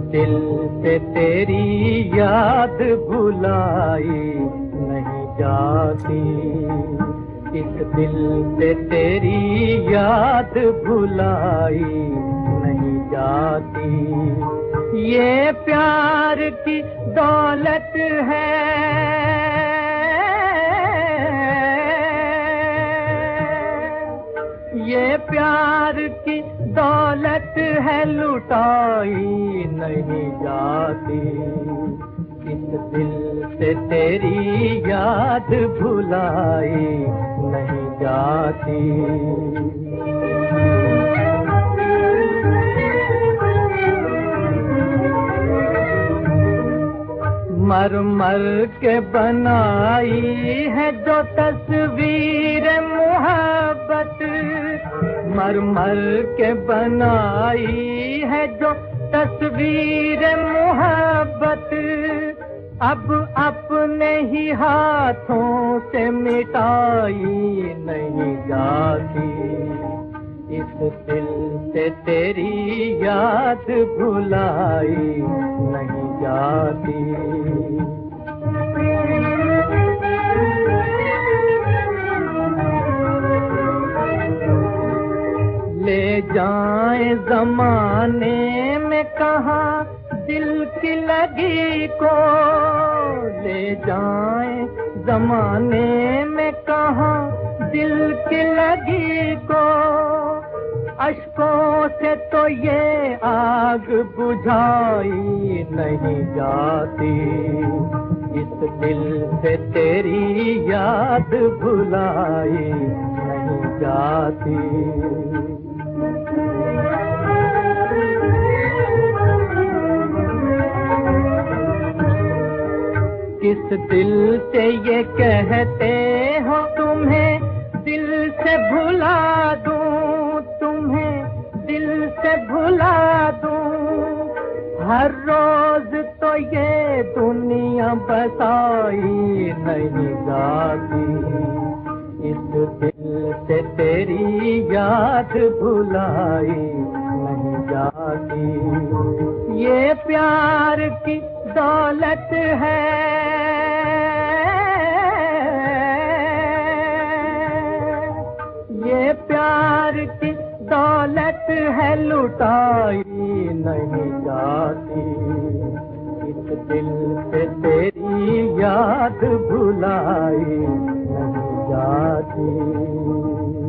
दिल से तेरी याद भुलाई नहीं जाती, इस दिल से तेरी याद भुलाई नहीं जाती। ये प्यार की दौलत है, ये प्यार की दौलत है, लुटाई नहीं जाती। इस दिल से तेरी याद भुलाई नहीं जाती। मर मर के बनाई है जो तस्वीर मोहब्बत, मर मर के बनाई है जो तस्वीर मोहब्बत, अब अपने ही हाथों से मिटाई नहीं जाती। इस दिल से तेरी याद भुलाई नहीं जाती। ले जाए ज़माने में कहाँ दिल की लगी को, ले जाए ज़माने में कहाँ दिल की लगी को, अश्कों से तो ये आग बुझाई नहीं जाती। इस दिल से तेरी याद भुलाई नहीं जाती। किस दिल से ये कहते हो तुम्हें दिल से भुला दूं, तुम्हें दिल से भुला दूं। हर रोज तो ये दुनिया बसाई नहीं जाती। इस दिल से तेरी याद भुलाई नहीं जाती। ये प्यार की दौलत है, ये प्यार की दौलत है, लुटाई नहीं जाती। इस दिल से तेरी याद भुलाई नहीं जाती।